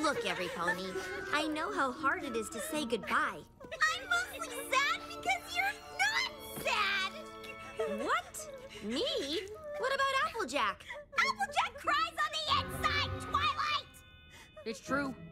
Look, Every Pony, I know how hard it is to say goodbye. I'm mostly sad because you're not sad! What? Me? What about Applejack? Applejack cries on the inside, Twilight! It's true.